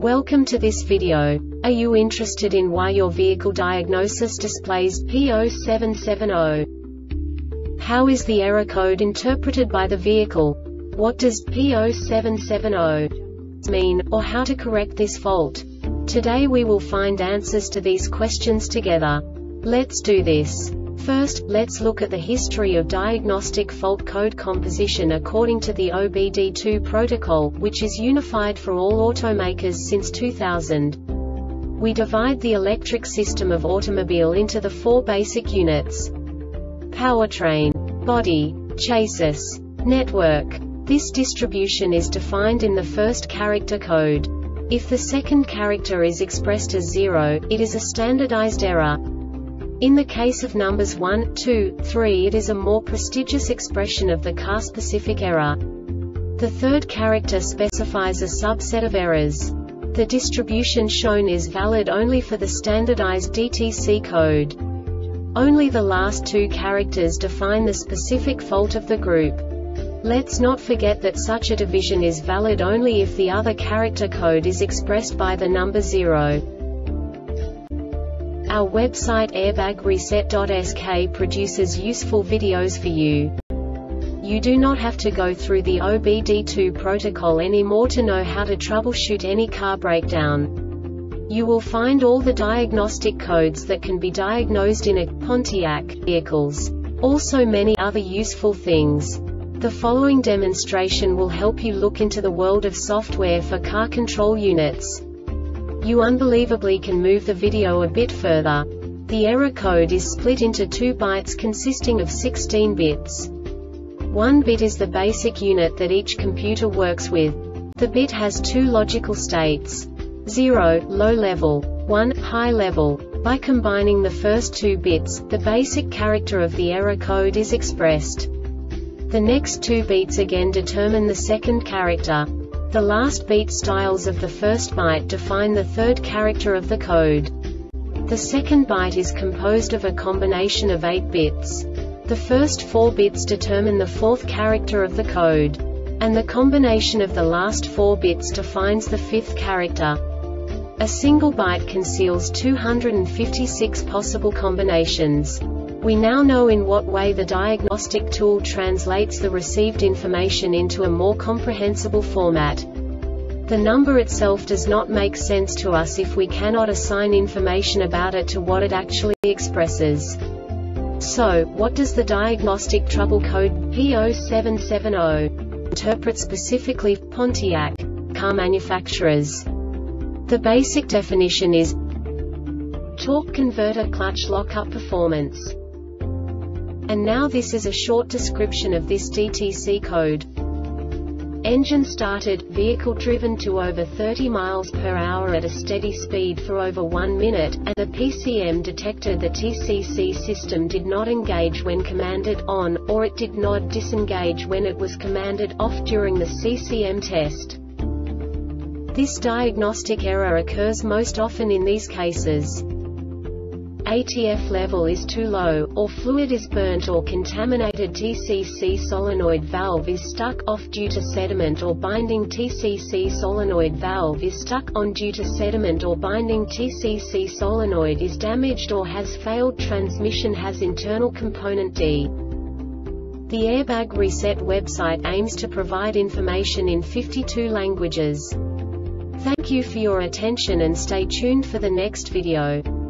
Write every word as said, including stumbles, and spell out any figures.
Welcome to this video. Are you interested in why your vehicle diagnosis displays P zero seven seven zero? How is the error code interpreted by the vehicle? What does P zero seven seven zero mean, or how to correct this fault? Today we will find answers to these questions together. Let's do this. First, let's look at the history of diagnostic fault code composition according to the O B D two protocol, which is unified for all automakers since two thousand. We divide the electric system of automobile into the four basic units: powertrain, body, chassis, network. This distribution is defined in the first character code. If the second character is expressed as zero, it is a standardized error. In the case of numbers one, two, three, it is a more prestigious expression of the car-specific error. The third character specifies a subset of errors. The distribution shown is valid only for the standardized D T C code. Only the last two characters define the specific fault of the group. Let's not forget that such a division is valid only if the other character code is expressed by the number zero. Our website airbag reset dot S K produces useful videos for you. You do not have to go through the O B D two protocol anymore to know how to troubleshoot any car breakdown. You will find all the diagnostic codes that can be diagnosed in a Pontiac vehicles. Also many other useful things. The following demonstration will help you look into the world of software for car control units. You unbelievably can move the video a bit further. The error code is split into two bytes consisting of sixteen bits. One bit is the basic unit that each computer works with. The bit has two logical states: zero, low level, one, high level. By combining the first two bits, the basic character of the error code is expressed. The next two beats again determine the second character. The last beat styles of the first byte define the third character of the code. The second byte is composed of a combination of eight bits. The first four bits determine the fourth character of the code. And the combination of the last four bits defines the fifth character. A single byte conceals two hundred fifty-six possible combinations. We now know in what way the diagnostic tool translates the received information into a more comprehensible format. The number itself does not make sense to us if we cannot assign information about it to what it actually expresses. So, what does the diagnostic trouble code P zero seven seven zero interpret specifically for Pontiac car manufacturers? The basic definition is torque converter clutch lockup performance. And now this is a short description of this D T C code. Engine started, vehicle driven to over thirty miles per hour at a steady speed for over one minute, and the P C M detected the T C C system did not engage when commanded on, or it did not disengage when it was commanded off during the C C M test. This diagnostic error occurs most often in these cases: A T F level is too low, or fluid is burnt or contaminated, T C C solenoid valve is stuck off due to sediment or binding, T C C solenoid valve is stuck on due to sediment or binding, T C C solenoid is damaged or has failed, transmission has internal component D. The Airbag Reset website aims to provide information in fifty-two languages. Thank you for your attention and stay tuned for the next video.